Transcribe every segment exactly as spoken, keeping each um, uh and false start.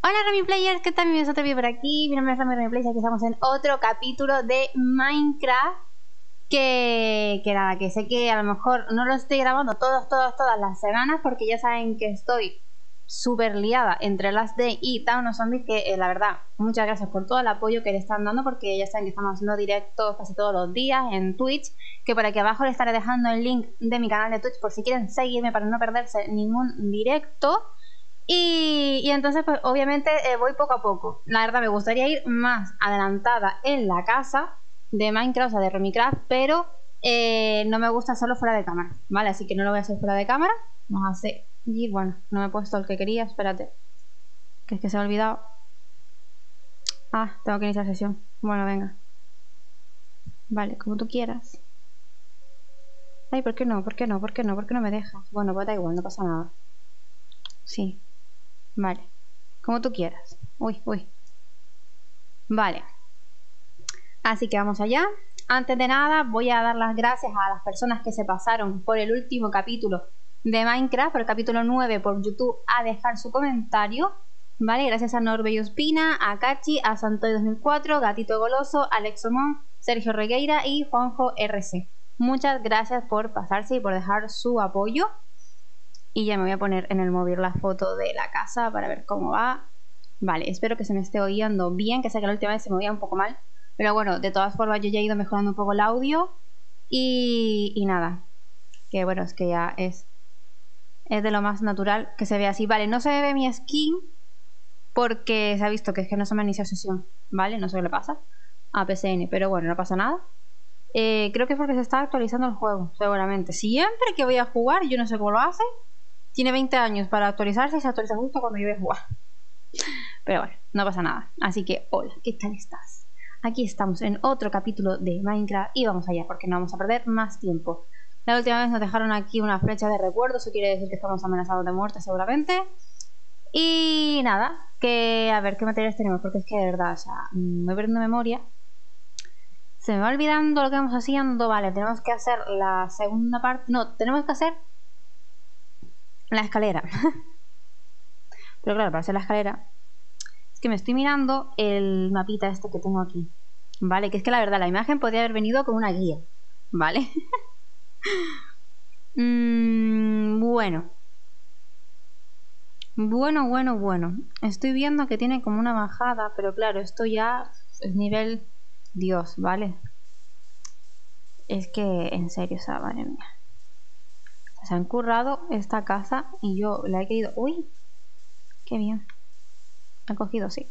Hola Rami Players, ¿qué tal? Bienvenidos a otro vídeo por aquí. Mi nombre es Rami Rami Players, aquí estamos en otro capítulo de Minecraft. Que, que nada, que sé que a lo mejor no lo estoy grabando todas, todas, todas las semanas, porque ya saben que estoy súper liada entre Last Day y Town of Zombies. Que eh, la verdad, muchas gracias por todo el apoyo que le están dando, porque ya saben que estamos haciendo directos casi todos los días en Twitch. Que por aquí abajo les estaré dejando el link de mi canal de Twitch por si quieren seguirme para no perderse ningún directo. Y, y entonces pues obviamente eh, voy poco a poco. La verdad me gustaría ir más adelantada en la casa de Minecraft, o sea de Remicraft, pero eh, no me gusta hacerlo fuera de cámara, ¿vale? Así que no lo voy a hacer fuera de cámara. Vamos a hacer... Y bueno, no me he puesto el que quería, espérate, que es que se me ha olvidado. Ah, tengo que iniciar sesión. Bueno, venga. Vale, como tú quieras. Ay, ¿por qué no? ¿Por qué no? ¿Por qué no? ¿Por qué no me dejas? Bueno, pues da igual, no pasa nada. Sí. Vale, como tú quieras. Uy, uy. Vale. Así que vamos allá. Antes de nada voy a dar las gracias a las personas que se pasaron por el último capítulo de Minecraft, por el capítulo nueve por YouTube, a dejar su comentario. Vale, gracias a Norbey Ospina, a Cachi, a Santoy dos mil cuatro, Gatito Goloso, Alex Omón, Sergio Regueira y Juanjo R C. Muchas gracias por pasarse y por dejar su apoyo. Y ya me voy a poner en el móvil la foto de la casa para ver cómo va. Vale, espero que se me esté oyendo bien, que sé que la última vez se me oía un poco mal. Pero bueno, de todas formas yo ya he ido mejorando un poco el audio. Y, y nada, que bueno, es que ya es, es de lo más natural que se vea así. Vale, no se ve mi skin porque se ha visto que es que no se me ha iniciado sesión. Vale, no sé qué le pasa a P C N, pero bueno, no pasa nada. Eh, creo que es porque se está actualizando el juego, seguramente. Siempre que voy a jugar, yo no sé cómo lo hace. Tiene veinte años para actualizarse y se actualiza justo cuando yo voy a jugar. Pero bueno, no pasa nada. Así que, hola, ¿qué tal estás? Aquí estamos en otro capítulo de Minecraft y vamos allá porque no vamos a perder más tiempo. La última vez nos dejaron aquí una flecha de recuerdo, eso quiere decir que estamos amenazados de muerte seguramente. Y nada, que a ver qué materiales tenemos, porque es que de verdad, o sea, me voy perdiendo memoria. Se me va olvidando lo que vamos haciendo. Vale, tenemos que hacer la segunda parte. No, tenemos que hacer la escalera. Pero claro, para hacer la escalera es que me estoy mirando el mapita este que tengo aquí. Vale, que es que la verdad la imagen podría haber venido con una guía. Vale. mm, bueno. Bueno, bueno, bueno. Estoy viendo que tiene como una bajada, pero claro, esto ya es nivel Dios, ¿vale? Es que, en serio, o sea, madre mía. Se han currado esta casa y yo la he querido... ¡Uy! ¡Qué bien! La he cogido, sí.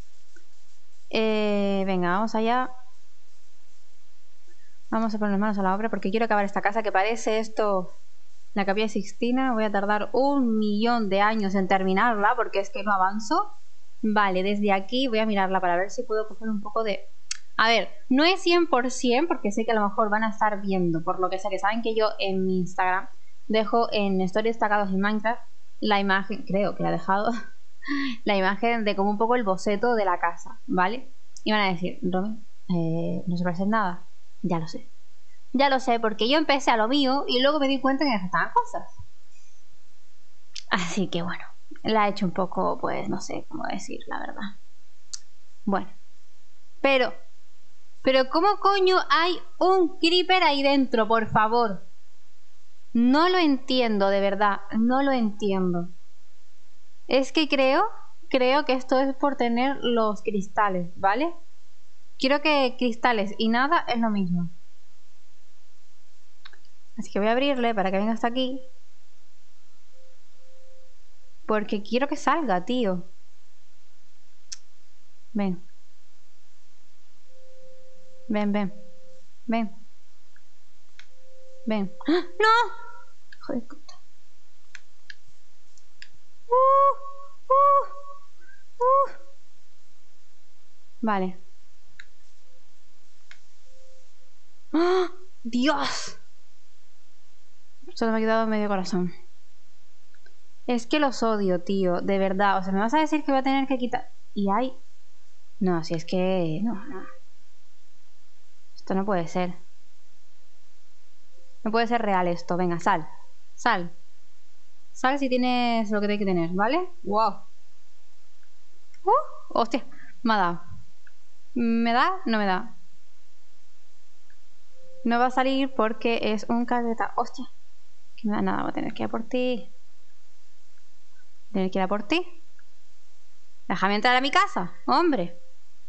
Eh, venga, vamos allá. Vamos a poner manos a la obra porque quiero acabar esta casa, que parece esto la Capilla Sixtina. Voy a tardar un millón de años en terminarla porque es que no avanzo. Vale, desde aquí voy a mirarla para ver si puedo coger un poco de... A ver, no es cien por cien porque sé que a lo mejor van a estar viendo, por lo que sé que saben que yo en mi Instagram dejo en stories destacados en Minecraft la imagen, creo que la he dejado, la imagen de como un poco el boceto de la casa, ¿vale? Y van a decir, Romy, eh, no se parece en nada. Ya lo sé. Ya lo sé, porque yo empecé a lo mío y luego me di cuenta que me faltaban cosas. Así que bueno, la he hecho un poco, pues no sé cómo decir, la verdad. Bueno, pero, pero ¿cómo coño hay un creeper ahí dentro, por favor? No lo entiendo, de verdad, no lo entiendo. Es que creo, creo que esto es por tener los cristales, ¿vale? Quiero que cristales y nada es lo mismo. Así que voy a abrirle para que venga hasta aquí. Porque quiero que salga, tío. Ven. Ven, ven. Ven. Ven. ¡Ah! ¡No! Joder, puta. Uh, uh, uh. Vale. ¡Oh, Dios! Solo me ha quedado medio corazón. Es que los odio, tío. De verdad. O sea, ¿me vas a decir que voy a tener que quitar...? Y hay... No, si es que... No, no. Esto no puede ser. No puede ser real esto. Venga, sal. Sal. Sal si tienes lo que tienes que tener, ¿vale? Wow. Hostia, me ha dado. ¿Me da? No me da. No va a salir porque es un cagueta. Hostia. Que me da nada, voy a tener que ir a por ti. Tener que ir a por ti. Déjame entrar a mi casa, hombre.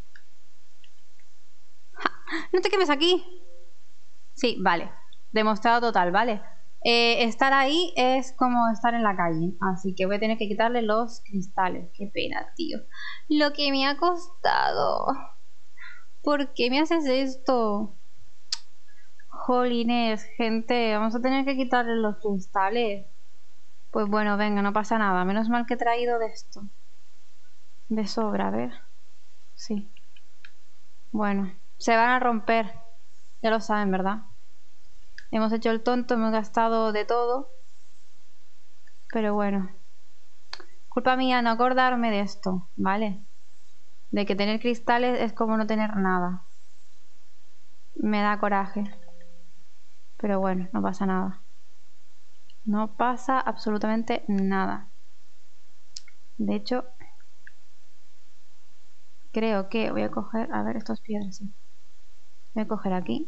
Ja, no te quemes aquí. Sí, vale. Demostrado total, vale. Eh, estar ahí es como estar en la calle. Así que voy a tener que quitarle los cristales. Qué pena, tío. Lo que me ha costado. ¿Por qué me haces esto? Jolines, gente. Vamos a tener que quitarle los cristales. Pues bueno, venga, no pasa nada. Menos mal que he traído de esto. De sobra, a ver. Sí. Bueno, se van a romper. Ya lo saben, ¿verdad? Hemos hecho el tonto, hemos gastado de todo. Pero bueno. Culpa mía no acordarme de esto, ¿vale? De que tener cristales es como no tener nada. Me da coraje. Pero bueno, no pasa nada. No pasa absolutamente nada. De hecho, creo que voy a coger... A ver, estos piedras, sí. Voy a coger aquí.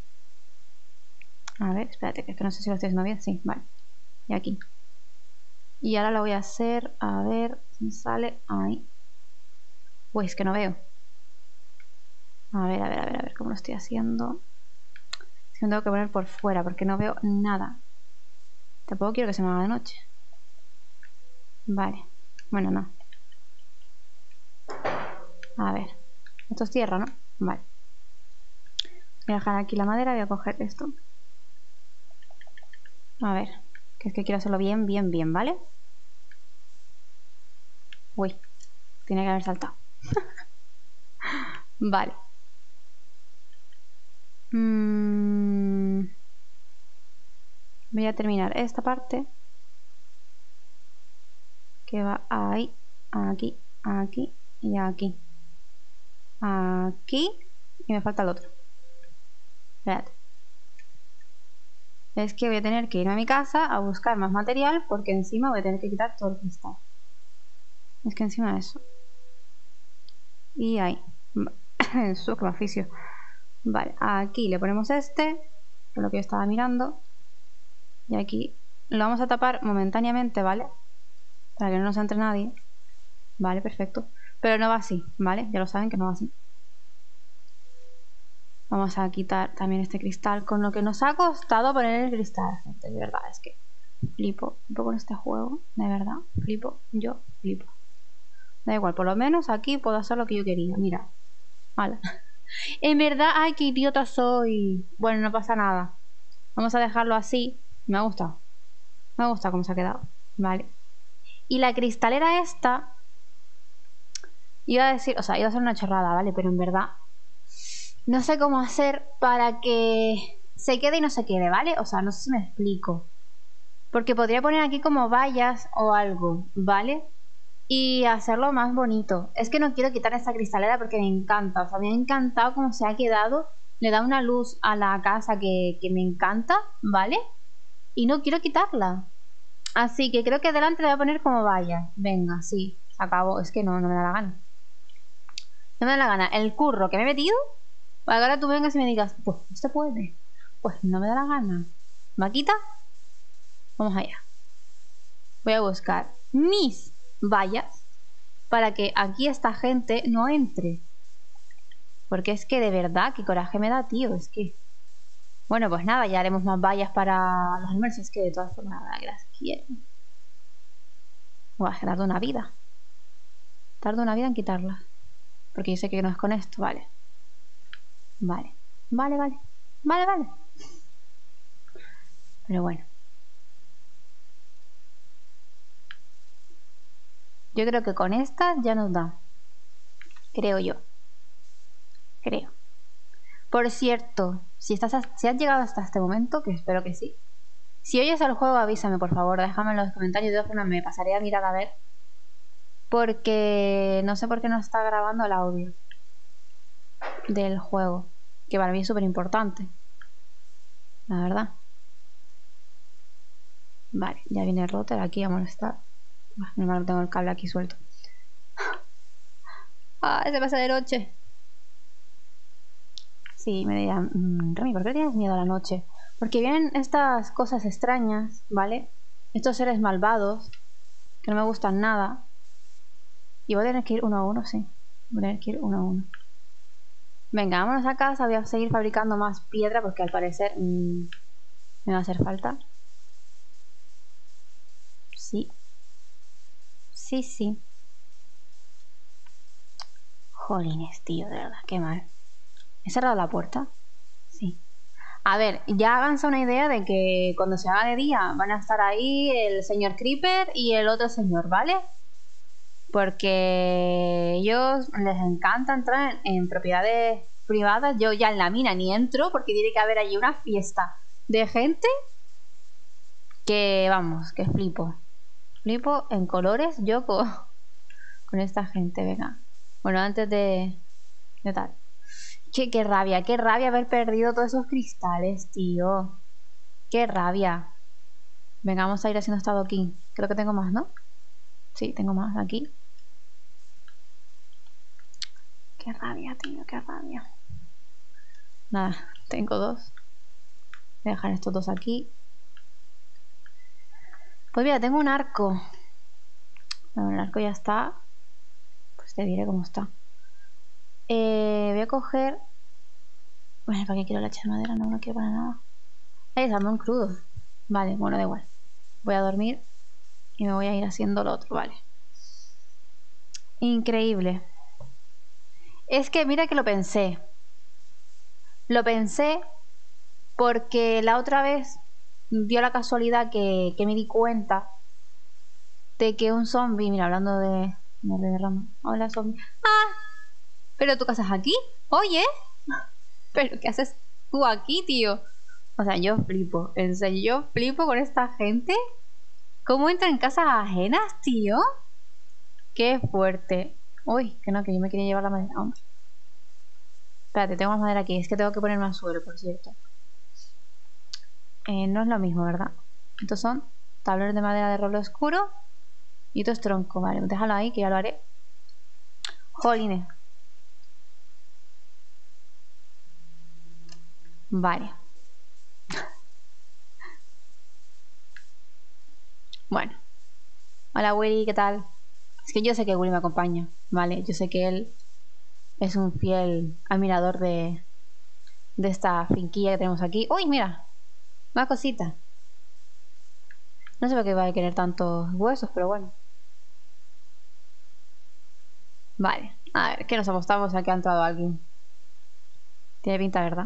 A ver, espérate, que es que no sé si lo estoy haciendo bien. Sí, vale. Y aquí. Y ahora lo voy a hacer... A ver, si me sale... Ahí. Uy, es que no veo. A ver, a ver, a ver, a ver cómo lo estoy haciendo. Es que me tengo que poner por fuera porque no veo nada. Tampoco quiero que se me haga de noche. Vale. Bueno, no. A ver. Esto es tierra, ¿no? Vale. Voy a dejar aquí la madera. Voy a coger esto. A ver. Que es que quiero hacerlo bien, bien, bien, ¿vale? Uy. Tiene que haber saltado. Vale. Mm. Voy a terminar esta parte. Que va ahí. Aquí. Aquí. Y aquí. Aquí. Y me falta el otro. Espérate. Es que voy a tener que irme a mi casa a buscar más material porque encima voy a tener que quitar todo el cristal. Es que encima de eso. Y ahí. Eso, que me oficio. Vale, aquí le ponemos este, que es lo que yo estaba mirando. Y aquí lo vamos a tapar momentáneamente, ¿vale? Para que no nos entre nadie. Vale, perfecto. Pero no va así, ¿vale? Ya lo saben que no va así. Vamos a quitar también este cristal, con lo que nos ha costado poner el cristal, gente. De verdad, es que flipo. Flipo con este juego, de verdad. Flipo, yo flipo. Da igual, por lo menos aquí puedo hacer lo que yo quería. Mira. Vale. En verdad, ay, qué idiota soy. Bueno, no pasa nada. Vamos a dejarlo así. Me ha gustado. Me gusta cómo se ha quedado. Vale. Y la cristalera esta... Iba a decir... O sea, iba a ser una chorrada, ¿vale? Pero en verdad... No sé cómo hacer para que se quede y no se quede, ¿vale? O sea, no sé si me explico. Porque podría poner aquí como vallas o algo, ¿vale? Y hacerlo más bonito. Es que no quiero quitar esta cristalera porque me encanta. O sea, me ha encantado cómo se ha quedado. Le da una luz a la casa que, que me encanta, ¿vale? Y no quiero quitarla. Así que creo que delante le voy a poner como valla. Venga, sí, se acabó. Es que no, no me da la gana. No me da la gana. El curro que me he metido, para que ahora tú vengas y me digas, pues no se puede. Pues no me da la gana. Maquita, vamos allá. Voy a buscar mis vallas para que aquí esta gente no entre. Porque es que de verdad, qué coraje me da, tío. Es que... Bueno, pues nada, ya haremos más vallas para los almuerzos. Es que de todas formas, nada, que las quiero. Buah, tardo una vida. Tardo una vida en quitarlas. Porque yo sé que no es con esto, vale. Vale, vale, vale. Vale, vale. Pero bueno. Yo creo que con esta ya nos da. Creo yo. Creo. Por cierto, si, estás a, si has llegado hasta este momento, que espero que sí. Si oyes el juego, avísame, por favor. Déjame en los comentarios. De todas formas, me pasaré a mirar a ver. Porque no sé por qué no está grabando el audio del juego. Que para mí es súper importante. La verdad. Vale, ya viene el router aquí a molestar. Bueno, tengo el cable aquí suelto. Ah, se pasa de noche. Sí, me dirán, mmm, Remy, ¿por qué tienes miedo a la noche? Porque vienen estas cosas extrañas, ¿vale? Estos seres malvados que no me gustan nada. Y voy a tener que ir uno a uno, sí. Voy a tener que ir uno a uno. Venga, vámonos a casa. Voy a seguir fabricando más piedra porque al parecer mmm, me va a hacer falta. Sí. Sí, sí. Jolines, tío, de verdad, qué mal. ¿He cerrado la puerta? Sí. A ver, ya háganse una idea de que cuando se haga de día van a estar ahí el señor Creeper y el otro señor, ¿vale? Porque ellos les encanta entrar en, en propiedades privadas. Yo ya en la mina ni entro porque tiene que haber allí una fiesta de gente que, vamos, que flipo. Flipo en colores yo con, con esta gente, venga. Bueno, antes de, de tal. Che, qué rabia, qué rabia haber perdido todos esos cristales, tío. Qué rabia. Venga, vamos a ir haciendo esta adoquín. Creo que tengo más, ¿no? Sí, tengo más aquí. Qué rabia, tío, qué rabia. Nada, tengo dos. Voy a dejar estos dos aquí. Pues mira, tengo un arco. Bueno, el arco ya está. Pues te diré cómo está. Eh, voy a coger... Bueno, ¿para qué quiero la hacha de madera? No, no quiero para nada. Hay salmón crudo. Vale, bueno, da igual. Voy a dormir y me voy a ir haciendo lo otro, vale. Increíble. Es que mira que lo pensé. Lo pensé porque la otra vez dio la casualidad que, que me di cuenta de que un zombie, mira, hablando de... de Rama. Hola, zombie. ¡Ah! ¿Pero tu casa es aquí? Oye. ¿Pero qué haces tú aquí, tío? O sea, yo flipo. En serio, yo flipo con esta gente. ¿Cómo entra en casas ajenas, tío? Qué fuerte. Uy, que no, que yo me quería llevar la madera. Hombre. Espérate, tengo más madera aquí. Es que tengo que poner más suelo, por cierto. Eh, no es lo mismo, ¿verdad? Estos son tableros de madera de roble oscuro. Y esto es tronco. Vale, déjalo ahí, que ya lo haré. Jolines. Vale. Bueno. Hola, Willy, ¿qué tal? Es que yo sé que Willy me acompaña, ¿vale? Yo sé que él es un fiel admirador de, de esta finquilla que tenemos aquí. ¡Uy, mira! Más cositas. No sé por qué va a querer tantos huesos, pero bueno. Vale. A ver, ¿qué nos apostamos a que ha entrado alguien? Tiene pinta, ¿verdad?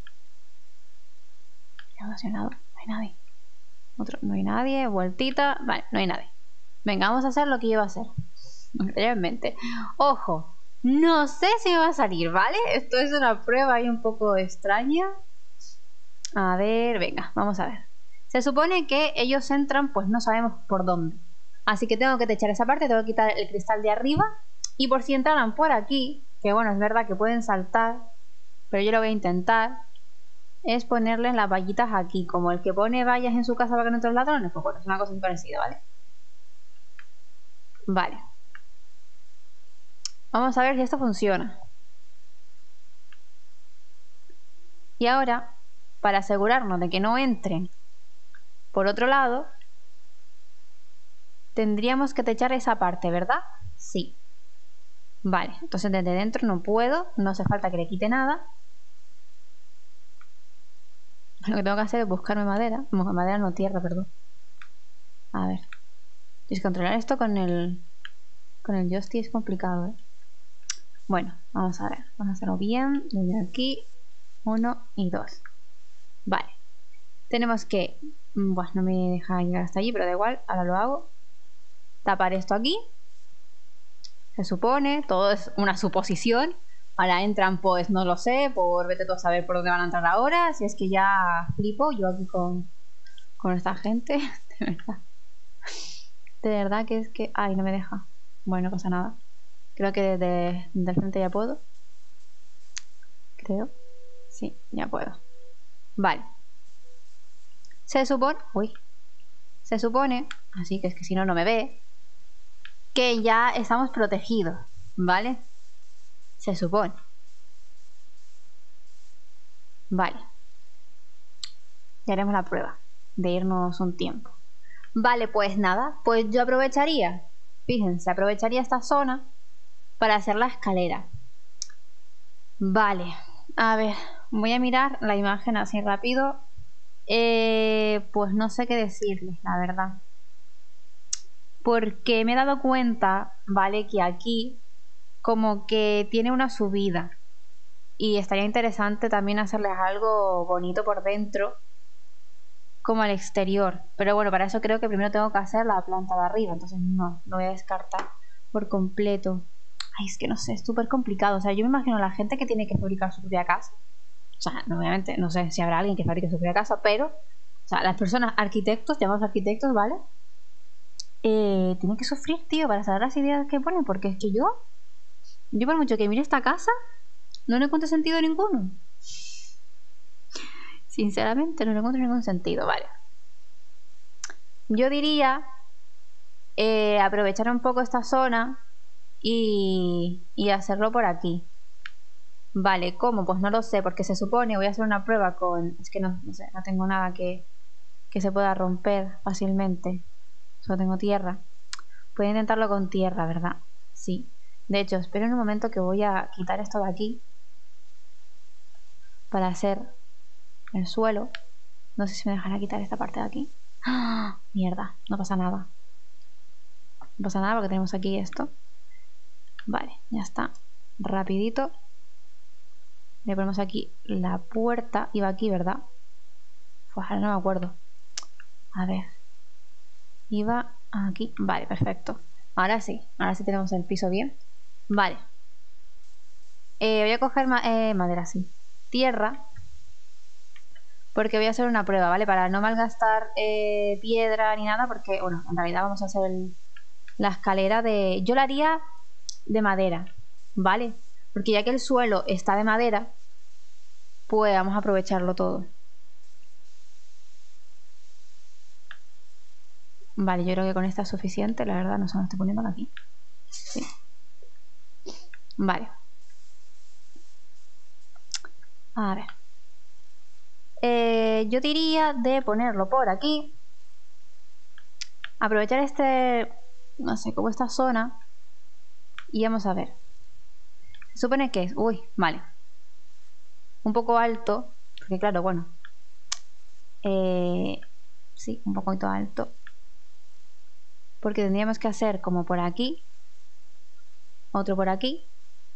No hay nadie. Otro, no hay nadie. Vueltita. Vale, no hay nadie. Venga, vamos a hacer lo que yo iba a hacer. Realmente. Ojo. No sé si me va a salir, ¿vale? Esto es una prueba ahí un poco extraña. A ver, venga, vamos a ver. Se supone que ellos entran, pues no sabemos por dónde. Así que tengo que techar esa parte, tengo que quitar el cristal de arriba. Y por si entraran por aquí, que bueno, es verdad que pueden saltar, pero yo lo voy a intentar, es ponerle las vallitas aquí. Como el que pone vallas en su casa para que no entren los ladrones, pues bueno, es una cosa muy parecida, ¿vale? Vale. Vamos a ver si esto funciona. Y ahora, para asegurarnos de que no entren por otro lado, tendríamos que techar esa parte, ¿verdad? Sí. Vale, entonces desde dentro no puedo, no hace falta que le quite nada. Lo que tengo que hacer es buscarme madera. Madera no, tierra, perdón. A ver. Descontrolar esto con el... Con el joystick es complicado, ¿eh? Bueno, vamos a ver. Vamos a hacerlo bien. Desde aquí. Uno y dos. Vale. Tenemos que... Bueno, no me deja llegar hasta allí, pero da igual. Ahora lo hago. Tapar esto aquí. Se supone. Todo es una suposición. Ahora entran, pues no lo sé. Por vete tú a saber por dónde van a entrar ahora. Si es que ya flipo yo aquí con... Con esta gente. De verdad. De verdad que es que... Ay, no me deja. Bueno, no pasa nada. Creo que desde, desde el frente ya puedo. Creo. Sí, ya puedo. Vale. Se supone... Uy. Se supone... Así que es que si no, no me ve. Que ya estamos protegidos. ¿Vale? Se supone. Vale. Ya haremos la prueba de irnos un tiempo. Vale, pues nada, pues yo aprovecharía, fíjense, aprovecharía esta zona para hacer la escalera. Vale, a ver, voy a mirar la imagen así rápido. Eh, pues no sé qué decirles, la verdad. Porque me he dado cuenta, vale, que aquí como que tiene una subida. Y estaría interesante también hacerles algo bonito por dentro, como al exterior. Pero bueno, para eso creo que primero tengo que hacer la planta de arriba. Entonces no, lo voy a descartar por completo. Ay, es que no sé, es súper complicado. O sea, yo me imagino a la gente que tiene que fabricar su propia casa. O sea, obviamente, no sé si habrá alguien que fabrique su propia casa, pero, o sea, las personas arquitectos, llamados arquitectos, ¿vale? Eh, tienen que sufrir, tío, para saber las ideas que ponen. Porque es que yo, yo por mucho que mire esta casa, no le encuentro sentido ninguno. Sinceramente, no le encuentro ningún sentido, vale. Yo diría eh, aprovechar un poco esta zona y, y hacerlo por aquí. Vale, ¿cómo? Pues no lo sé, porque se supone, voy a hacer una prueba con... Es que no, no sé, no tengo nada que, que se pueda romper fácilmente. Solo tengo tierra. Puedo intentarlo con tierra, ¿verdad? Sí. De hecho, esperen un momento que voy a quitar esto de aquí para hacer el suelo. No sé si me dejará quitar esta parte de aquí. ¡Ah! Mierda, no pasa nada. No pasa nada porque tenemos aquí esto. Vale, ya está. Rapidito. Le ponemos aquí la puerta. Iba aquí, ¿verdad? Pues ahora no me acuerdo. A ver. Iba aquí. Vale, perfecto. Ahora sí. Ahora sí tenemos el piso bien. Vale. Eh, voy a coger ma eh, madera, sí. Tierra. Porque voy a hacer una prueba, ¿vale? Para no malgastar eh, piedra ni nada. Porque, bueno, en realidad vamos a hacer el, la escalera de... Yo la haría de madera, ¿vale? Porque ya que el suelo está de madera, pues vamos a aprovecharlo todo. Vale, yo creo que con esta es suficiente, la verdad, no se me estoy poniendo aquí. Sí. Vale. A ver. Eh, yo diría de ponerlo por aquí. Aprovechar este, no sé, como esta zona. Y vamos a ver. Se supone que es, uy, vale. Un poco alto, porque claro, bueno. Eh, sí, un poquito alto. Porque tendríamos que hacer como por aquí. Otro por aquí.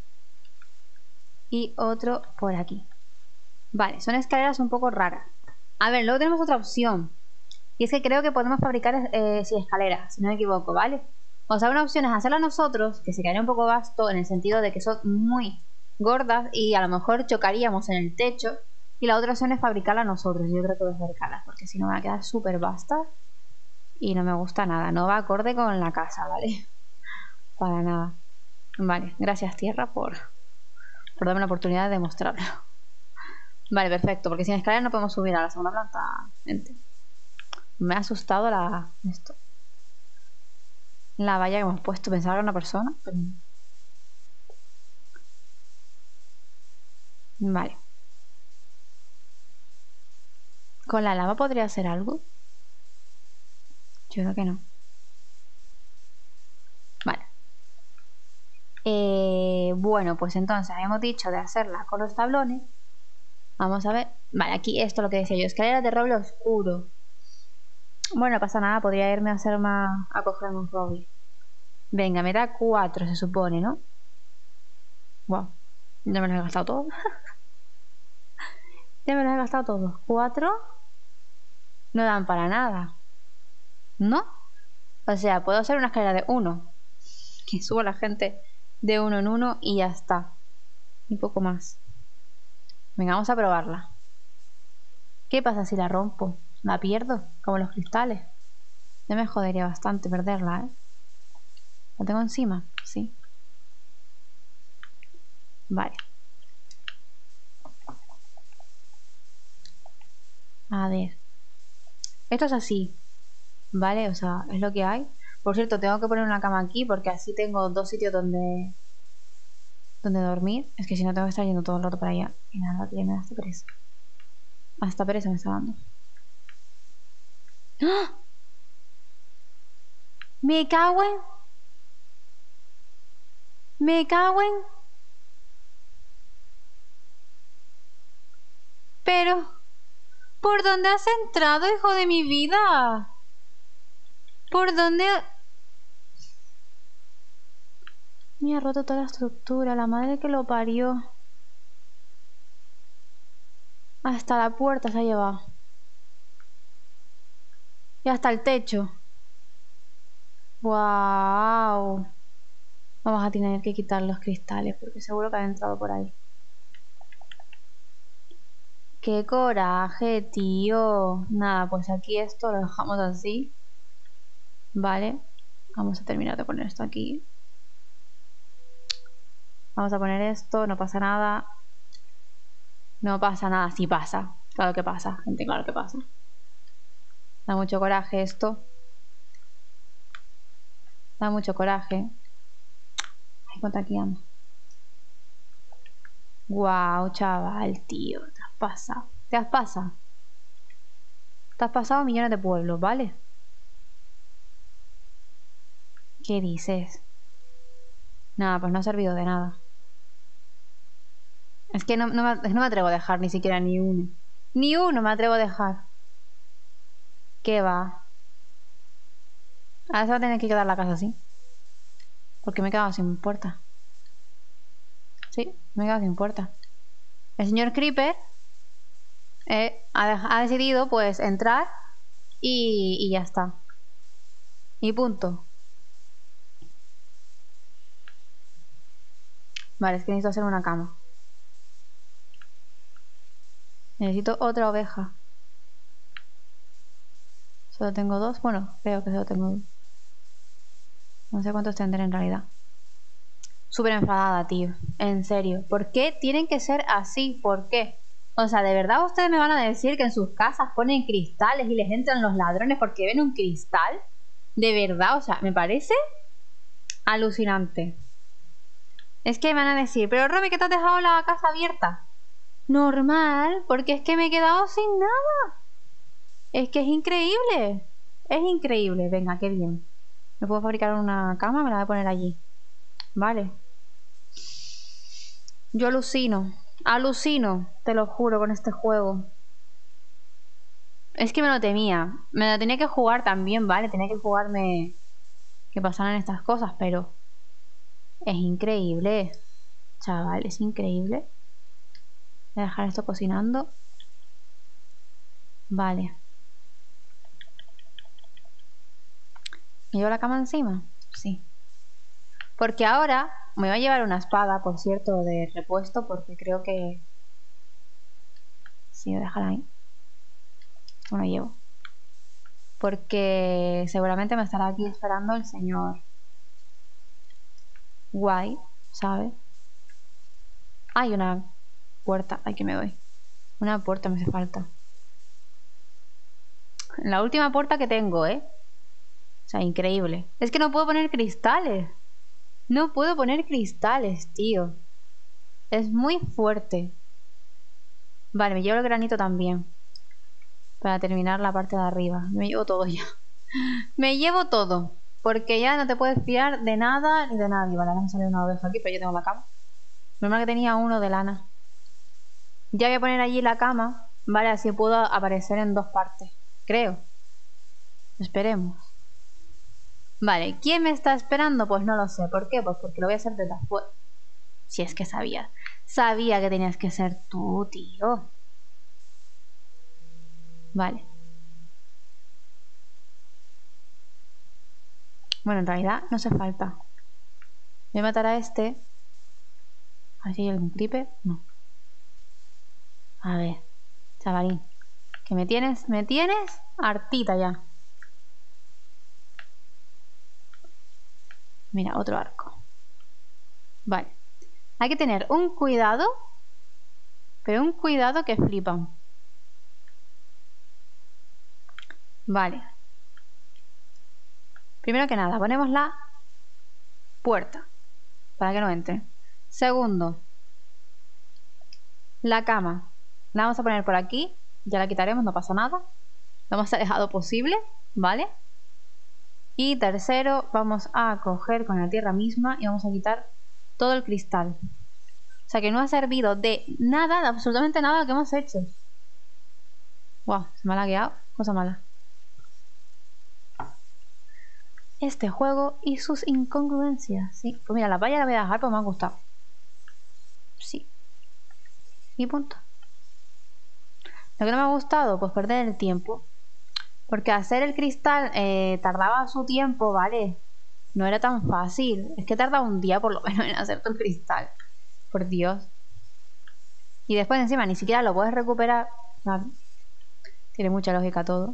Y otro por aquí. Vale, son escaleras un poco raras. A ver, luego tenemos otra opción. Y es que creo que podemos fabricar eh, sí, escaleras, si no me equivoco, ¿vale? O sea, una opción es hacerlas nosotros, que se quedaría un poco vasto en el sentido de que son muy gordas y a lo mejor chocaríamos en el techo. Y la otra opción es fabricarlas nosotros. Yo creo que voy a fabricarlas porque si no me va a quedar súper vastas y no me gusta nada. No va acorde con la casa, ¿vale? Para nada. Vale, gracias tierra por, por darme la oportunidad de mostrarlo. Vale, perfecto, porque sin escalera no podemos subir a la segunda planta, gente. Me ha asustado la... esto. La valla que hemos puesto. Pensaba que era una persona, pero... Vale. ¿Con la lava podría hacer algo? Yo creo que no. Vale. Eh, bueno, pues entonces habíamos dicho de hacerla con los tablones. Vamos a ver. Vale, aquí esto es lo que decía yo. Escaleras de roble oscuro. Bueno, no pasa nada. Podría irme a hacer más... a coger un roble. Venga, me da cuatro, se supone, ¿no? Wow. Ya me lo he gastado todo. Ya me lo he gastado todo. Cuatro. No dan para nada. ¿No? O sea, puedo hacer una escalera de uno. Que suba la gente de uno en uno y ya está. Y poco más. Venga, vamos a probarla. ¿Qué pasa si la rompo? ¿La pierdo? Como los cristales. Ya me jodería bastante perderla, ¿eh? ¿La tengo encima? Sí. Vale. A ver. Esto es así. ¿Vale? O sea, es lo que hay. Por cierto, tengo que poner una cama aquí porque así tengo dos sitios donde... donde dormir. Es que si no tengo que estar yendo todo el rato para allá. Y nada, que me da hasta pereza. Hasta pereza me está dando. ¡Ah! Me cago en... Me cago en... Pero... ¿Por dónde has entrado, hijo de mi vida? ¿Por dónde...? Me ha roto toda la estructura, la madre que lo parió. Hasta la puerta se ha llevado. Y hasta el techo. ¡Wow! Vamos a tener que quitar los cristales porque seguro que han entrado por ahí. ¡Qué coraje, tío! Nada, pues aquí esto lo dejamos así. Vale. Vamos a terminar de poner esto aquí. Vamos a poner esto, no pasa nada. No pasa nada, sí pasa. Claro que pasa, gente, claro que pasa. Da mucho coraje esto. Da mucho coraje. Ay, cuánto aquí anda. Guau, chaval, tío. Te has pasado. Te has pasado. Te has pasado millones de pueblos, ¿vale? ¿Qué dices? Nada, pues no ha servido de nada. Es que no, no, me, no me atrevo a dejar ni siquiera ni uno. Ni uno me atrevo a dejar. ¿Qué va? Ahora se va a tener que quedar la casa así. Porque me he quedado sin puerta. Sí, me he quedado sin puerta. El señor Creeper eh, ha, ha decidido pues entrar y, y ya está. Y punto. Vale, es que necesito hacer una cama. Necesito otra oveja. Solo tengo dos. Bueno, creo que solo tengo dos. No sé cuántos tendré en realidad. Súper enfadada, tío. En serio. ¿Por qué tienen que ser así? ¿Por qué? O sea, ¿de verdad ustedes me van a decir que en sus casas ponen cristales y les entran los ladrones porque ven un cristal? ¿De verdad? O sea, me parece alucinante. Es que me van a decir, pero Romy, ¿que te has dejado la casa abierta? Normal, porque es que me he quedado sin nada. Es que es increíble. Es increíble. Venga, qué bien. Me puedo fabricar una cama, me la voy a poner allí. Vale. Yo alucino. Alucino, te lo juro, con este juego. Es que me lo temía. Me lo tenía que jugar también, ¿vale? Tenía que jugarme que pasaran estas cosas, pero... Es increíble. Chaval, es increíble. Voy a dejar esto cocinando. Vale. ¿Me llevo la cama encima? Sí. Porque ahora me voy a llevar una espada, por cierto, de repuesto, porque creo que... Sí, voy a dejarla ahí. No la llevo. Porque seguramente me estará aquí esperando el señor Guay, ¿sabes? Hay una puerta. Ay, que me doy. Una puerta me hace falta. La última puerta que tengo, ¿eh? O sea, increíble. Es que no puedo poner cristales. No puedo poner cristales, tío. Es muy fuerte. Vale, me llevo el granito también. Para terminar la parte de arriba. Me llevo todo ya. Me llevo todo. Porque ya no te puedes fiar de nada ni de nadie. Vale, ahora me sale una oveja aquí, pero yo tengo la cama. Normal que tenía uno de lana. Ya voy a poner allí la cama. Vale, así puedo aparecer en dos partes. Creo. Esperemos. Vale, ¿quién me está esperando? Pues no lo sé. ¿Por qué? Pues porque lo voy a hacer desde afuera. Si es que sabía. Sabía que tenías que ser tú, tío. Vale. Bueno, en realidad no hace falta. Voy a matar a este. A ver si hay algún creeper. No. A ver. Chavalín. Que me tienes, me tienes hartita ya. Mira, otro arco. Vale. Hay que tener un cuidado. Pero un cuidado que flipan. Vale. Primero que nada, ponemos la puerta. Para que no entre. Segundo, la cama. La vamos a poner por aquí. Ya la quitaremos, no pasa nada. Lo más alejado posible, ¿vale? Y tercero, vamos a coger con la tierra misma y vamos a quitar todo el cristal. O sea que no ha servido de nada, de absolutamente nada lo que hemos hecho. Wow, se me ha lagueado. Cosa mala. Este juego y sus incongruencias. Sí, pues mira, la valla la voy a dejar porque me ha gustado. Sí. Y punto. Lo que no me ha gustado, pues perder el tiempo. Porque hacer el cristal eh, tardaba su tiempo, ¿vale? No era tan fácil. Es que tarda un día por lo menos en hacer tu cristal. Por Dios. Y después encima ni siquiera lo puedes recuperar. Vale. Tiene mucha lógica todo.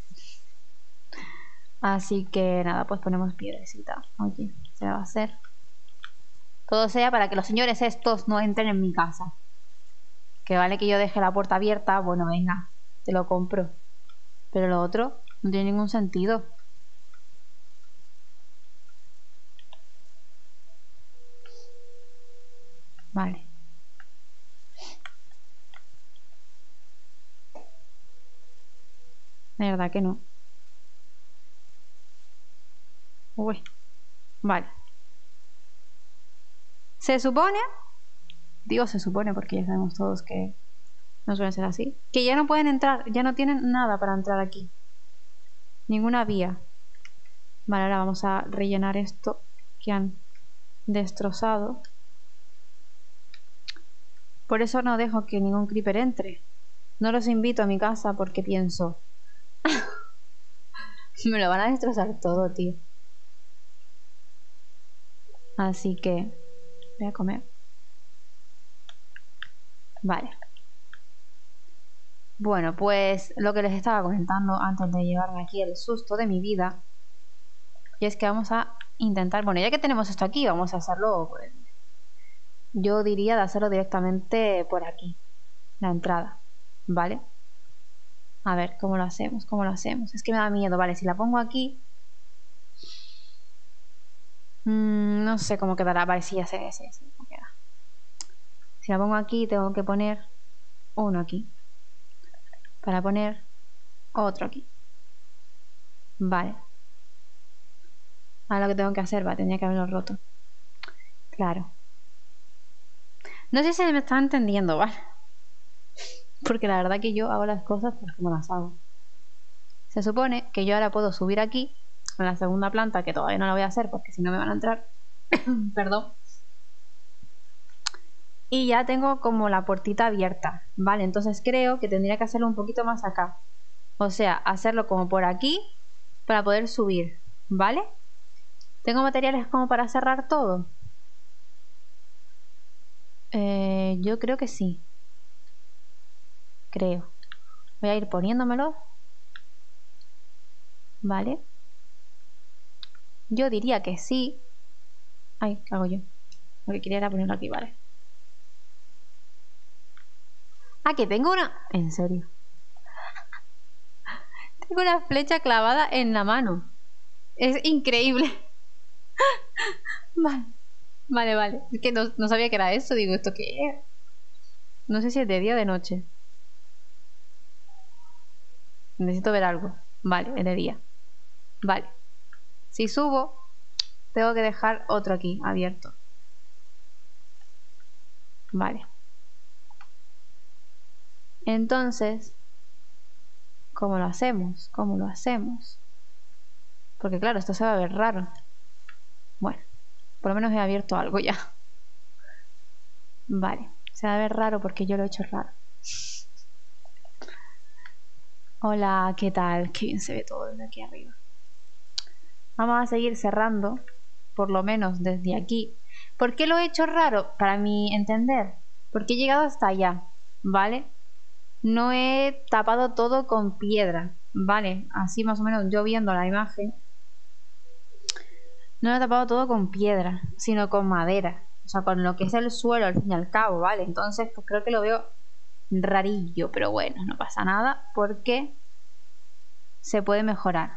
Así que nada, pues ponemos piedrecita. Oye, se va a hacer. Todo sea para que los señores estos no entren en mi casa. Que vale que yo deje la puerta abierta. Bueno, venga, te lo compro. Pero lo otro no tiene ningún sentido. Vale. De verdad que no. Uy. Vale. Se supone... Digo se supone porque ya sabemos todos que no suele ser así. Que ya no pueden entrar. Ya no tienen nada para entrar aquí. Ninguna vía. Vale, ahora vamos a rellenar esto que han destrozado. Por eso no dejo que ningún creeper entre. No los invito a mi casa porque pienso... me lo van a destrozar todo, tío. Así que... voy a comer. Vale. Bueno, pues lo que les estaba comentando antes de llevarme aquí el susto de mi vida. Y es que vamos a intentar... Bueno, ya que tenemos esto aquí, vamos a hacerlo... Pues, yo diría de hacerlo directamente por aquí. La entrada. ¿Vale? A ver, ¿cómo lo hacemos? ¿Cómo lo hacemos? Es que me da miedo. Vale, si la pongo aquí... Mmm, no sé cómo quedará. Vale, sí, ya sé, sí, sí, cómo queda. Si la pongo aquí, tengo que poner uno aquí. Para poner otro aquí. Vale. Ahora lo que tengo que hacer, va, tendría que haberlo roto. Claro. No sé si se me está entendiendo, ¿vale? Porque la verdad que yo hago las cosas pues como las hago. Se supone que yo ahora puedo subir aquí, en la segunda planta, que todavía no la voy a hacer porque si no me van a entrar. Perdón. Y ya tengo como la puertita abierta, ¿vale? Entonces creo que tendría que hacerlo un poquito más acá. O sea, hacerlo como por aquí para poder subir, ¿vale? ¿Tengo materiales como para cerrar todo? Eh, yo creo que sí. Creo. Voy a ir poniéndomelo. ¿Vale? Yo diría que sí. Ay, ¿qué hago yo? Lo que quería era ponerlo aquí, vale. Ah, que tengo una... En serio. Tengo una flecha clavada en la mano. Es increíble. Vale. Vale, vale. Es que no, no sabía que era eso. Digo, ¿esto qué es? No sé si es de día o de noche. Necesito ver algo. Vale, es de día. Vale. Si subo, tengo que dejar otro aquí, abierto. Vale. Entonces, ¿cómo lo hacemos? ¿Cómo lo hacemos? Porque claro, esto se va a ver raro. Bueno, por lo menos he abierto algo ya. Vale, se va a ver raro porque yo lo he hecho raro. Hola, ¿qué tal? Qué bien se ve todo desde aquí arriba. Vamos a seguir cerrando, por lo menos desde aquí. ¿Por qué lo he hecho raro? Para mi entender, porque he llegado hasta allá, ¿vale? No he tapado todo con piedra, ¿vale? Así más o menos yo viendo la imagen. No he tapado todo con piedra, sino con madera. O sea, con lo que es el suelo al fin y al cabo, ¿vale? Entonces, pues creo que lo veo rarillo, pero bueno, no pasa nada porque se puede mejorar.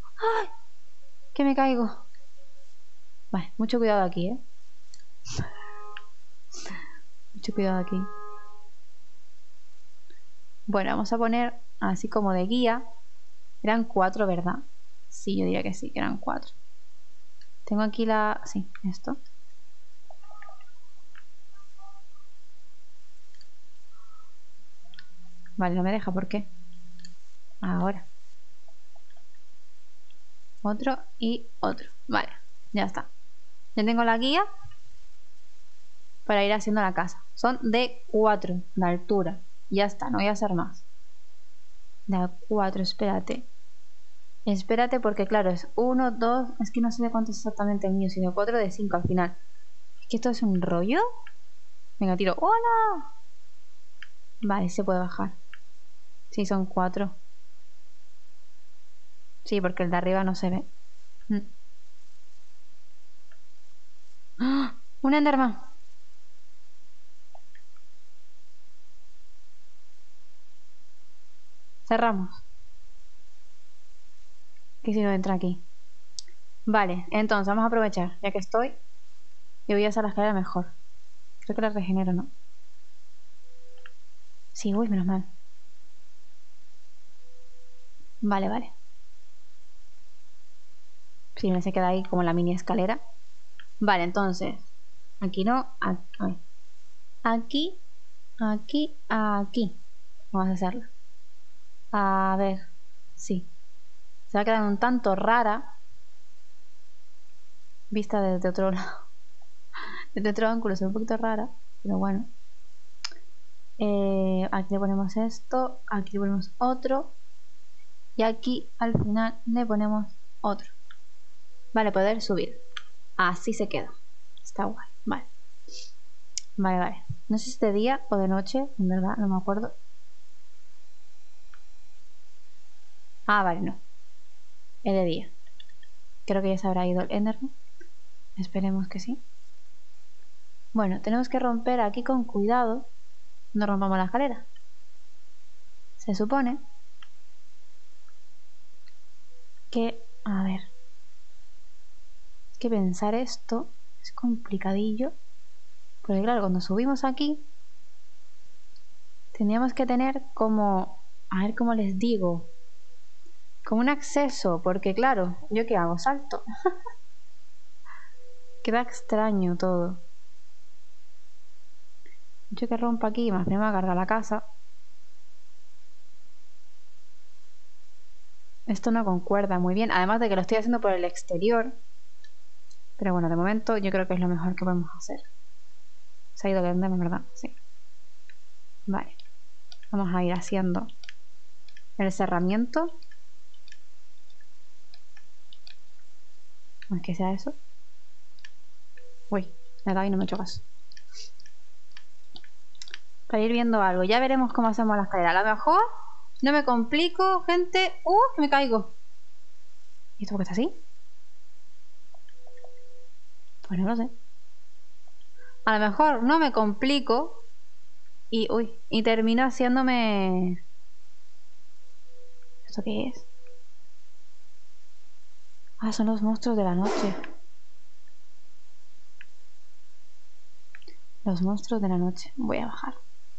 ¡Ay! Que me caigo. Vale, mucho cuidado aquí, ¿eh? Mucho cuidado aquí. Bueno, vamos a poner así como de guía. Eran cuatro, ¿verdad? Sí, yo diría que sí, que eran cuatro. Tengo aquí la... Sí, esto. Vale, no me deja, ¿por qué? Ahora. Otro y otro. Vale, ya está. Ya tengo la guía para ir haciendo la casa. Son de cuatro de altura. Ya está, no voy a hacer más. De cuatro, espérate. Espérate porque claro, es uno, dos... Es que no sé de cuánto es exactamente el mío, sino cuatro de cinco al final. ¿Es que esto es un rollo? Venga, tiro. ¡Hola! Vale, se puede bajar. Sí, son cuatro. Sí, porque el de arriba no se ve. Mm. ¡Ah! ¡Un Enderman! Cerramos. Que si no entra aquí. Vale, entonces vamos a aprovechar. Ya que estoy, y voy a hacer la escalera mejor. Creo que la regenero, ¿no? Sí, uy, menos mal. Vale, vale. Sí, me se queda ahí como la mini escalera. Vale, entonces. Aquí no. Aquí, aquí, aquí, aquí. Vamos a hacerla. A ver. Sí. Se va a quedar un tanto rara. Vista desde otro lado. Desde otro ángulo se ve un poquito rara. Pero bueno. Eh, aquí le ponemos esto. Aquí le ponemos otro. Y aquí al final le ponemos otro. Vale, poder subir. Así se queda. Está guay. Vale. Vale, vale. No sé si es de día o de noche. En verdad, no me acuerdo. Ah, vale, no. Es de día. Creo que ya se habrá ido el Enderman. Esperemos que sí. Bueno, tenemos que romper aquí con cuidado. No rompamos la escalera. Se supone que... A ver. Que pensar esto es complicadillo. Porque claro, cuando subimos aquí... Tendríamos que tener como... A ver cómo les digo. Como un acceso. Porque claro, ¿yo qué hago? Salto. Queda extraño todo. Yo que rompo aquí, más me va a cargar la casa. Esto no concuerda muy bien. Además de que lo estoy haciendo por el exterior. Pero bueno, de momento yo creo que es lo mejor que podemos hacer. Se ha ido el Enderman, ¿verdad? Sí. Vale. Vamos a ir haciendo el cerramiento. No es que sea eso. Uy, me da y no me chocas. Para ir viendo algo. Ya veremos cómo hacemos la escalera. A lo mejor no me complico, gente. ¡Uh! Que me caigo. ¿Y esto por qué está así? Pues no lo sé. A lo mejor no me complico. Y, uy, y termino haciéndome... ¿Esto qué es? Ah, son los monstruos de la noche. Los monstruos de la noche. Voy a bajar.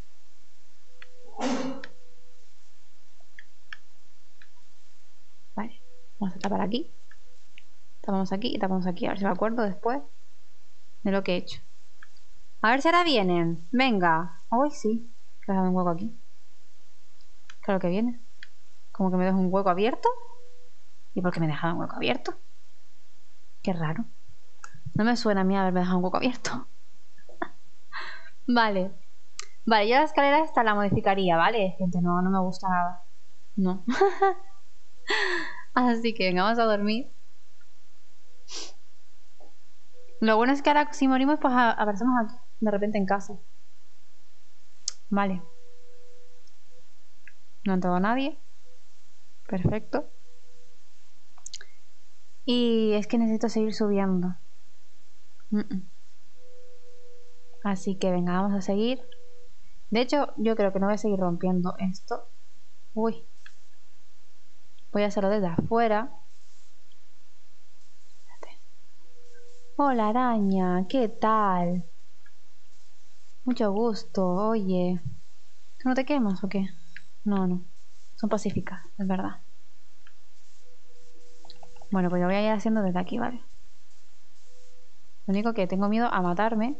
Vale. Vamos a tapar aquí. Tapamos aquí y tapamos aquí. A ver si me acuerdo después de lo que he hecho. A ver si ahora vienen. Venga. Uy, sí. Que me dejan un hueco aquí. Claro que viene. Como que me deja un hueco abierto. ¿Y por qué me deja un hueco abierto? Qué raro. No me suena a mí haberme dejado un hueco abierto. Vale. Vale, ya la escalera esta la modificaría, ¿vale? Gente, no, no me gusta nada. No. Así que venga, vamos a dormir. Lo bueno es que ahora si morimos, pues aparecemos aquí, de repente en casa. Vale. No ha entrado nadie. Perfecto. Y es que necesito seguir subiendo. Mm -mm. Así que venga, vamos a seguir. De hecho, yo creo que no voy a seguir rompiendo esto. Uy. Voy a hacerlo desde afuera. Espérate. Hola, araña, ¿qué tal? Mucho gusto, oye. ¿Tú no te quemas o qué? No, no. Son pacíficas, es verdad. Bueno, pues lo voy a ir haciendo desde aquí, ¿vale? Lo único que tengo miedo a matarme.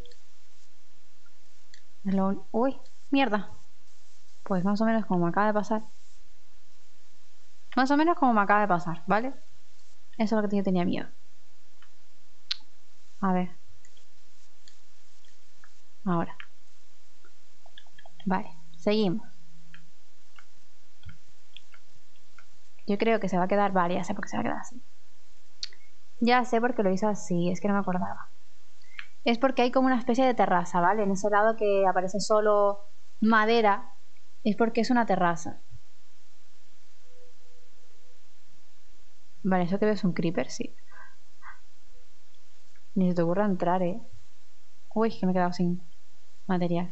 Es lo... ¡Uy! ¡Mierda! Pues más o menos como me acaba de pasar. Más o menos como me acaba de pasar, ¿vale? Eso es lo que yo tenía miedo. A ver. Ahora. Vale, seguimos. Yo creo que se va a quedar... Vale, ya sé por qué se va a quedar así. Ya sé por qué lo hizo así, es que no me acordaba. Es porque hay como una especie de terraza, ¿vale? En ese lado que aparece solo madera, es porque es una terraza. Vale, eso que veo es un creeper, sí. Ni se te ocurra entrar, ¿eh? Uy, que me he quedado sin material.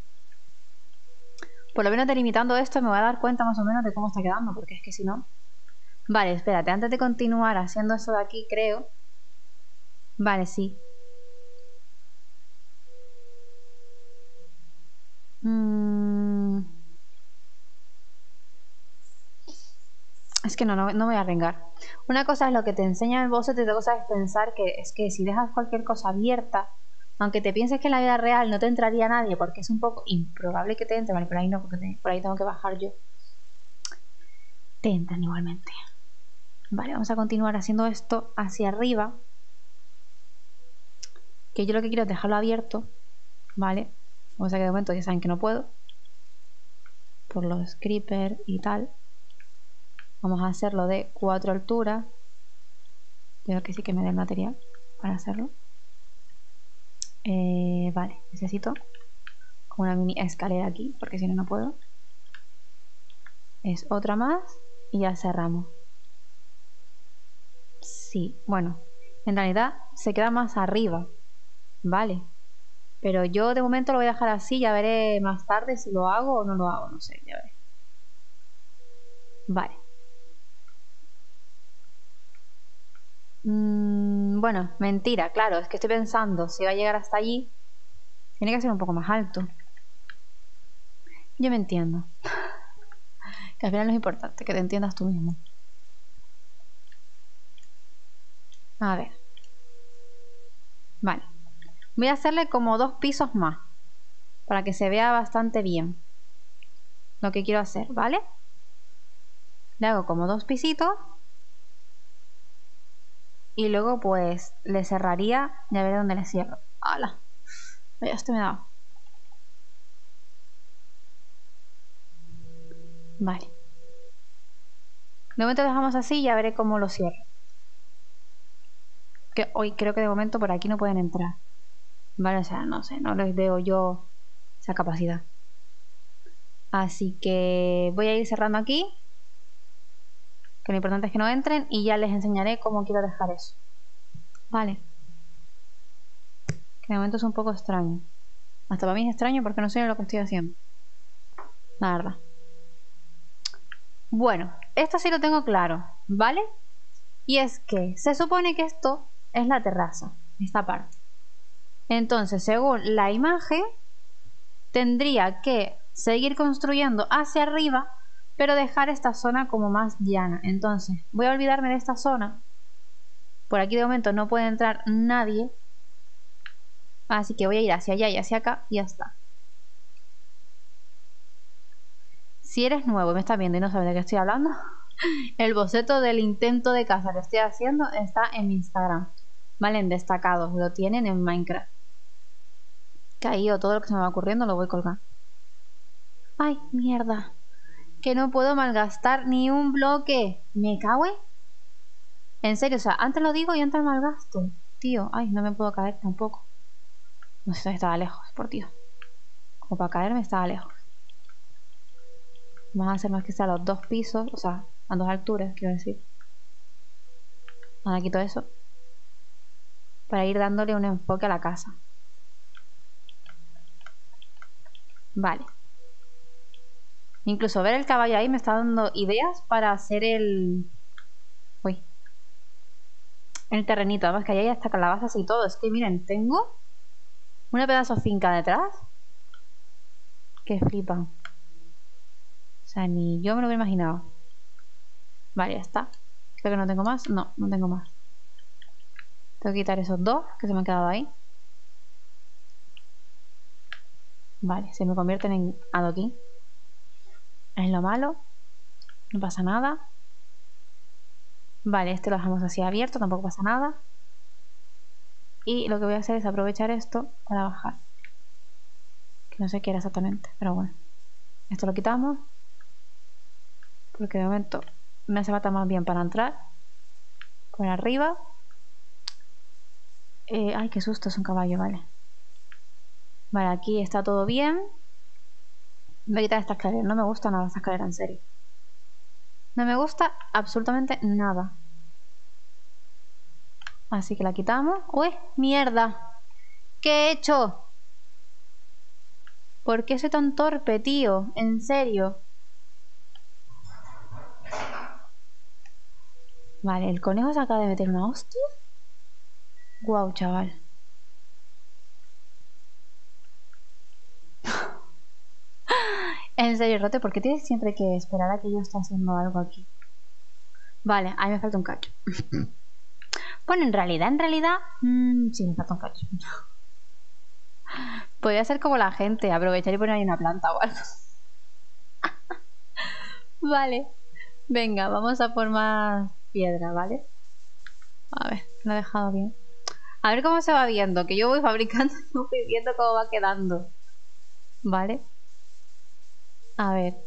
Por lo menos delimitando esto me voy a dar cuenta más o menos de cómo está quedando, porque es que si no... Vale, espérate, antes de continuar haciendo eso de aquí, creo... Vale, sí. Mm... Es que no, no, no me voy a arriesgar. Una cosa es lo que te enseña el boceto y otra cosa es pensar que es que si dejas cualquier cosa abierta, aunque te pienses que en la vida real no te entraría nadie porque es un poco improbable que te entre, vale, por ahí no, porque te, por ahí tengo que bajar yo. Te entran igualmente. Vale, vamos a continuar haciendo esto hacia arriba. Que yo lo que quiero es dejarlo abierto, ¿vale? O sea que de momento ya saben que no puedo. Por los creepers y tal. Vamos a hacerlo de cuatro alturas. Creo que sí que me dé el material para hacerlo. Eh, vale, necesito como una mini escalera aquí, porque si no, no puedo. Es otra más y ya cerramos. Sí, bueno, en realidad se queda más arriba, vale. Pero yo de momento lo voy a dejar así, ya veré más tarde si lo hago o no lo hago, no sé, ya veré. Vale. Mm, bueno, mentira, claro, es que estoy pensando, si va a llegar hasta allí, tiene que ser un poco más alto. Yo me entiendo. Que al final no es importante, que te entiendas tú mismo. A ver. Vale. Voy a hacerle como dos pisos más. Para que se vea bastante bien lo que quiero hacer, ¿vale? Le hago como dos pisitos. Y luego pues le cerraría. Ya veré dónde le cierro. ¡Hala! Ya este me da. Vale. De momento dejamos así y ya veré cómo lo cierro. Que hoy creo que de momento por aquí no pueden entrar. Vale, o sea, no sé, no les veo yo esa capacidad. Así que voy a ir cerrando aquí. Que lo importante es que no entren y ya les enseñaré cómo quiero dejar eso. Vale. Que de momento es un poco extraño. Hasta para mí es extraño porque no sé lo que estoy haciendo. La verdad. Bueno, esto sí lo tengo claro, ¿vale? Y es que se supone que esto es la terraza, esta parte. Entonces, según la imagen, tendría que seguir construyendo hacia arriba, pero dejar esta zona como más llana. Entonces, voy a olvidarme de esta zona. Por aquí de momento no puede entrar nadie. Así que voy a ir hacia allá y hacia acá y ya está. Si eres nuevo y me estás viendo y no sabes de qué estoy hablando, el boceto del intento de casa que estoy haciendo está en mi Instagram. Vale, en destacados, lo tienen en Minecraft. Que ahí o todo lo que se me va ocurriendo lo voy colgando. ¡Ay, mierda! Que no puedo malgastar ni un bloque. ¿Me cago en? En serio, o sea, antes lo digo y antes malgasto. Tío, ay, no me puedo caer tampoco. No sé, estaba lejos, por tío. Como para caerme estaba lejos. Vamos a hacer más que sea a los dos pisos, o sea, a dos alturas, quiero decir. Ahora quito eso. Para ir dándole un enfoque a la casa. Vale. Incluso ver el caballo ahí me está dando ideas para hacer el... Uy. El terrenito. Además que ahí hay hasta calabazas y todo. Es que miren, tengo una pedazo finca detrás. que flipan. O sea, ni yo me lo hubiera imaginado. Vale, ya está. Creo que no tengo más. No, no tengo más. Tengo que quitar esos dos que se me han quedado ahí. Vale, se me convierten en adoquín. Es lo malo. No pasa nada. Vale, este lo dejamos así abierto, tampoco pasa nada. Y lo que voy a hacer es aprovechar esto para bajar. Que no sé qué era exactamente, pero bueno. Esto lo quitamos. Porque de momento me hace falta más bien para entrar. Por arriba. Eh, ay, qué susto, es un caballo, vale. Vale, aquí está todo bien. Voy a quitar esta escalera. No me gusta nada esta escalera, en serio. No me gusta absolutamente nada. Así que la quitamos. ¡Uy! ¡Mierda! ¿Qué he hecho? ¿Por qué soy tan torpe, tío? En serio. Vale, el conejo se acaba de meter una hostia. Guau, chaval. En serio, Rote, ¿por qué tienes siempre que esperar a que yo esté haciendo algo aquí? Vale, a mí me falta un cacho. Bueno, en realidad, en realidad... Mmm, sí, me falta un cacho. Podría ser como la gente, aprovechar y poner ahí una planta o algo. Vale. Venga, vamos a por más piedra, ¿vale? A ver, lo he dejado bien. A ver cómo se va viendo, que yo voy fabricando y voy viendo cómo va quedando. ¿Vale? A ver.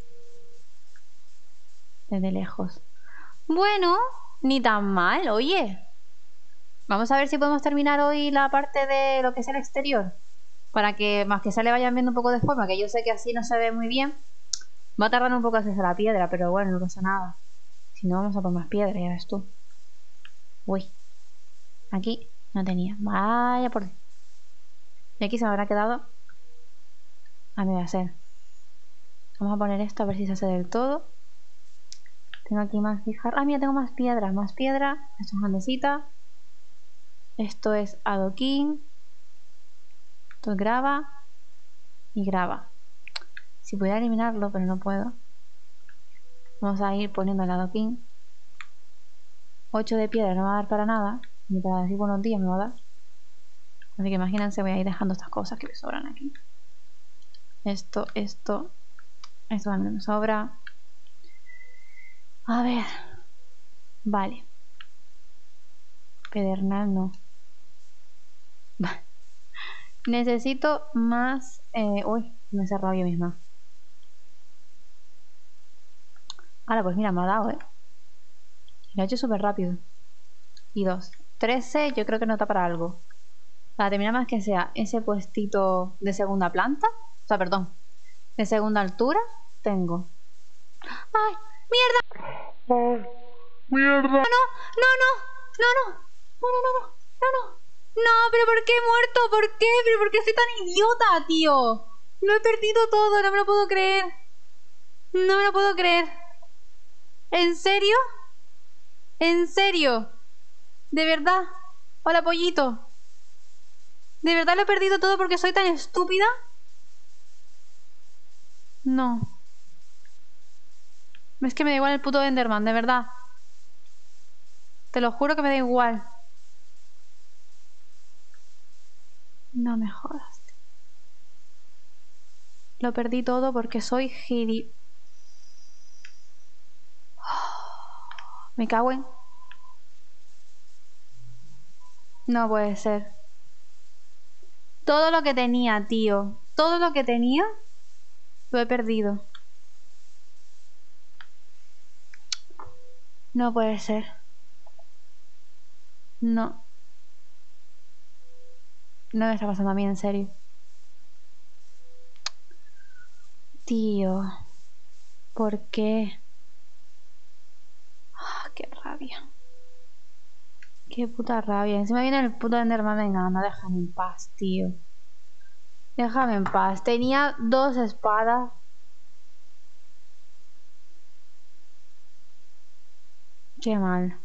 Desde lejos. Bueno, ni tan mal, oye. Vamos a ver si podemos terminar hoy la parte de lo que es el exterior. Para que más que se le vayan viendo un poco de forma, que yo sé que así no se ve muy bien. Va a tardar un poco hacerse la piedra, pero bueno, no pasa nada. Si no, vamos a por más piedra, ya ves tú. Uy. Aquí no tenía. Vaya por... Y aquí se me habrá quedado... A ver, a hacer. Vamos a poner esto a ver si se hace del todo. Tengo aquí más guijarra. Ah, mira, tengo más piedra. Más piedra. Esto es andesita. Esto es adoquín. Esto es grava. Y grava. Si pudiera eliminarlo, pero no puedo. Vamos a ir poniendo el adoquín. ocho de piedra no va a dar para nada. Ni para decir buenos días me va a dar. Así que imagínense, voy a ir dejando estas cosas que me sobran aquí. Esto, esto. Esto también me sobra. A ver. Vale. Pedernal no. Necesito más... Eh, uy, me he cerrado yo misma. Ahora, pues mira, me ha dado, ¿eh? Lo he hecho súper rápido. Y dos. trece, yo creo que no está para algo. Para terminar más que sea ese puestito de segunda planta. O sea, perdón. De segunda altura. Tengo. ¡Ay! ¡Mierda! ¡Ay, mierda! ¡No, no! ¡No, no! ¡No, no! ¡No, no, no! ¡No, no! ¡No! ¿Pero por qué he muerto? ¿Por qué? ¿Pero por qué soy tan idiota, tío? Lo he perdido todo, no me lo puedo creer. No me lo puedo creer. ¿En serio? ¿En serio? ¿De verdad? Hola, pollito. ¿De verdad lo he perdido todo porque soy tan estúpida? No. Es que me da igual el puto Enderman, de verdad. Te lo juro que me da igual. No me jodas. Lo perdí todo porque soy gili... Me cago en... No puede ser. Todo lo que tenía, tío. Todo lo que tenía lo he perdido. No puede ser. No. No me está pasando a mí, en serio. Tío. ¿Por qué? Oh, qué rabia. Qué puta rabia. Encima viene el puto Enderman. Venga, no, déjame en paz, tío. Déjame en paz. Tenía dos espadas. Qué mal.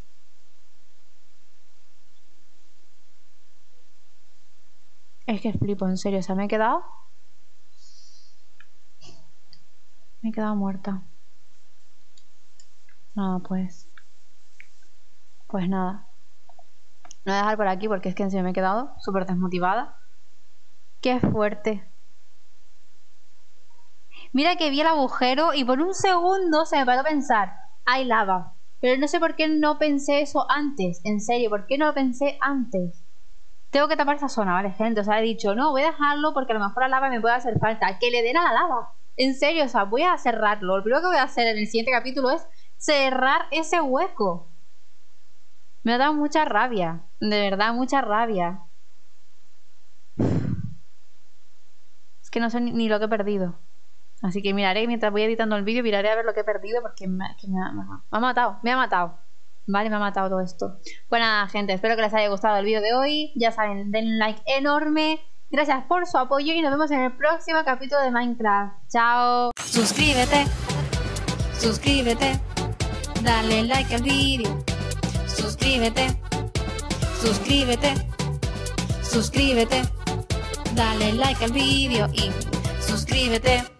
Es que flipo, en serio. O sea, me he quedado... Me he quedado muerta. Nada, pues. Pues nada. Me voy a dejar por aquí porque es que en serio me he quedado súper desmotivada. Qué fuerte. Mira que vi el agujero y por un segundo se me paró a pensar, hay lava. Pero no sé por qué no pensé eso antes. En serio, ¿por qué no lo pensé antes? Tengo que tapar esa zona, ¿vale, gente? O sea, he dicho, no, voy a dejarlo porque a lo mejor la lava me puede hacer falta. Que le den a la lava. En serio, o sea, voy a cerrarlo. Lo primero que voy a hacer en el siguiente capítulo es cerrar ese hueco. Me ha dado mucha rabia. De verdad, mucha rabia. Es que no sé ni, ni lo que he perdido. Así que miraré, mientras voy editando el vídeo, miraré a ver lo que he perdido porque me, que me, ha, me, ha, me ha matado, me ha matado. Vale, me ha matado todo esto. Pues nada, gente, espero que les haya gustado el vídeo de hoy. Ya saben, den un like enorme. Gracias por su apoyo y nos vemos en el próximo capítulo de Minecraft. Chao. Suscríbete, suscríbete, dale like al vídeo. Suscríbete, suscríbete, suscríbete, dale like al vídeo y suscríbete.